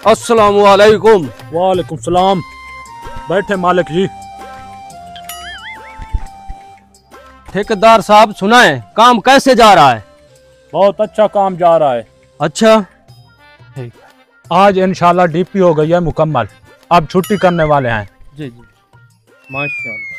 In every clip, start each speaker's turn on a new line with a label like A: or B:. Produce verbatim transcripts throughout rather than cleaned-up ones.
A: अस्सलामु अलैकुम।
B: वालेकुम सलाम। बैठे मालिक जी।
A: ठेकेदार साहब सुनाए, काम कैसे जा रहा है?
B: बहुत अच्छा काम जा रहा है।
A: अच्छा,
B: ठीक है। आज इंशाल्लाह डीपी हो गई है मुकम्मल, अब छुट्टी करने वाले हैं।
A: जी जी, माशाल्लाह।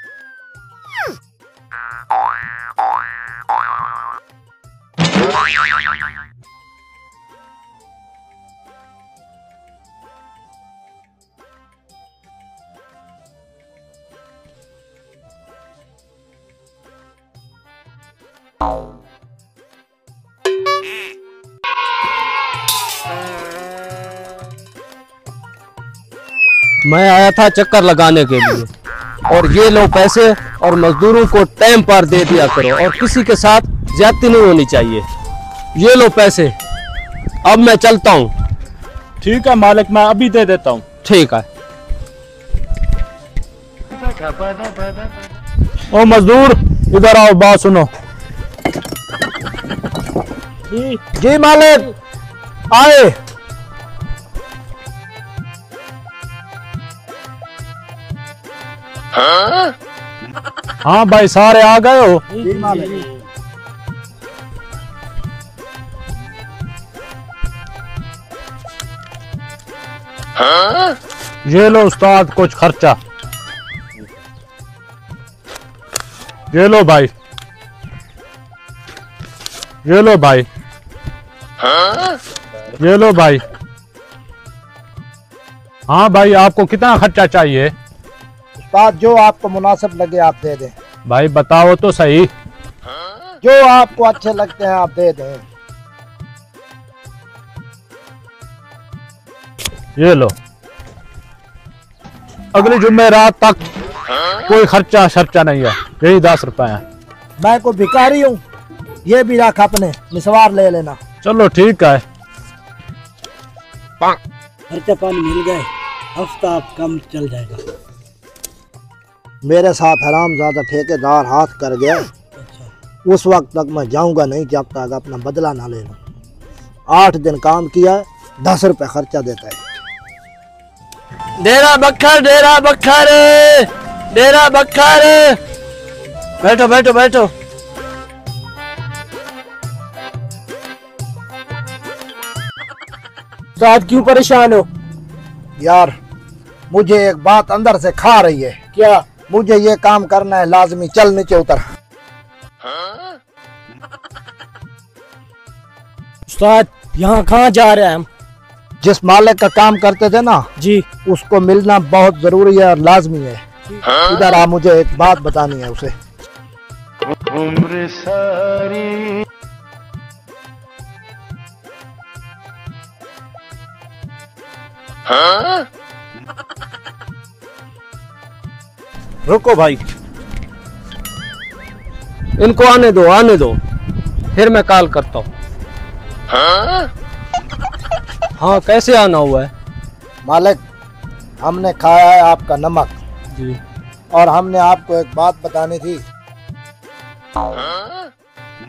A: मैं आया था चक्कर लगाने के लिए, और ये लो पैसे, और मजदूरों को टाइम पर दे दिया करो, और किसी के साथ ज्यादती नहीं होनी चाहिए। ये लो पैसे, अब मैं चलता हूँ।
B: ठीक है मालिक, मैं अभी दे देता हूँ।
A: ठीक है।
B: ओ मजदूर, इधर आओ, बात सुनो।
A: जी
B: जी मालिक, आए।
A: हाँ?
B: हाँ भाई, सारे आ गए हो?
A: जी मालिक। हाँ?
B: ये लो उस्ताद कुछ खर्चा। ये लो भाई, ये लो भाई।
A: हाँ?
B: ये लो भाई। हाँ भाई, आपको कितना खर्चा चाहिए?
C: उस्ताद, जो आपको मुनासिब लगे आप दे दें।
B: भाई बताओ तो सही।
C: जो आपको अच्छे लगते हैं आप दे दें।
B: ये लो, अगली जुम्मेरात तक कोई खर्चा शर्चा नहीं है, यही दस रुपए है।
C: मैं को भिखारी हूँ, ये भी रख अपने, मिसवार ले लेना।
B: चलो ठीक है।
D: खर्चा पानी मिल गए, हफ्ता आप कम चल जाएगा।
C: मेरे साथ हरामजादा ठेकेदार हाथ कर गया।
D: अच्छा।
C: उस वक्त तक मैं जाऊंगा नहीं जब तक अपना बदला ना ले लूं। आठ दिन काम किया है, दस रुपए खर्चा देता है।
A: डेरा बखर, डेरा बखर, डेरा बखर। बैठो बैठो बैठो।
C: साथ क्यों परेशान हो? यार, मुझे एक बात अंदर से खा रही है। क्या? मुझे ये काम करना है लाजमी। चल नीचे उतर।
D: उस्ताद, यहाँ कहाँ जा रहे हैं हम?
C: जिस मालिक का काम करते थे ना
D: जी,
C: उसको मिलना बहुत जरूरी है और लाजमी है। इधर आ, मुझे एक बात बतानी है उसे।
E: उम्र सारी
A: हाँ?
C: रुको भाई,
A: इनको आने दो, आने दो, फिर मैं कॉल करता हूँ। हाँ? हाँ, कैसे आना हुआ है?
C: मालिक, हमने खाया है आपका नमक
A: जी।
C: और हमने आपको एक बात बतानी थी।
A: हाँ?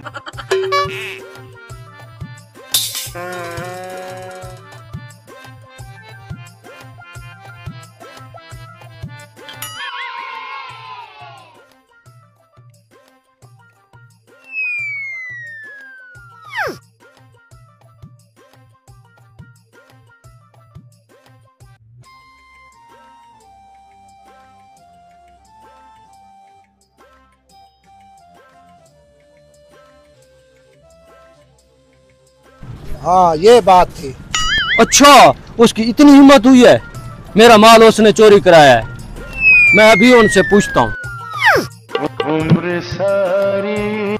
C: हाँ, ये बात थी।
A: अच्छा, उसकी इतनी हिम्मत हुई है? मेरा माल उसने चोरी कराया है। मैं अभी उनसे पूछता हूँ।
E: उम्र सारी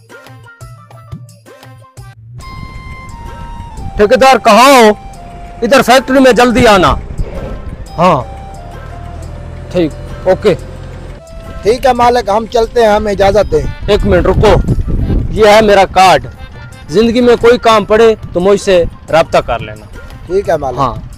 A: ठेकेदार कहाँ हो? इधर फैक्ट्री में जल्दी आना। हाँ ठीक, ओके।
C: ठीक है मालिक, हम चलते हैं, हमें इजाजत दें।
A: एक मिनट रुको, ये है मेरा कार्ड। जिंदगी में कोई काम पड़े तो मुझसे राब्ता कर लेना।
C: ठीक है मालिक।
A: हाँ।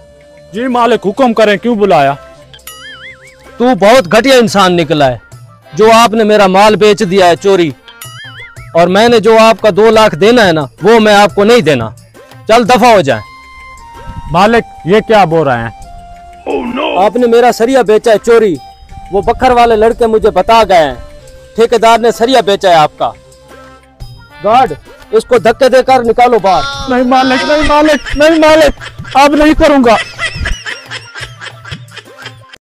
B: जी मालिक, हुक्म करें, क्यों बुलाया?
A: तू बहुत घटिया इंसान निकला है। जो आपने मेरा माल बेच दिया है चोरी, और मैंने जो आपका दो लाख देना है ना, वो मैं आपको नहीं देना। चल दफा हो जाए।
B: मालिक ये क्या बोल रहे हैं?
A: oh, no. आपने मेरा सरिया बेचा है चोरी। वो बखर वाले लड़के मुझे बता गए हैं, ठेकेदार ने सरिया बेचा है आपका। गार्ड, इसको धक्के देकर निकालो बाहर।
B: नहीं मालिक, नहीं मालिक, नहीं मालिक, अब नहीं करूंगा।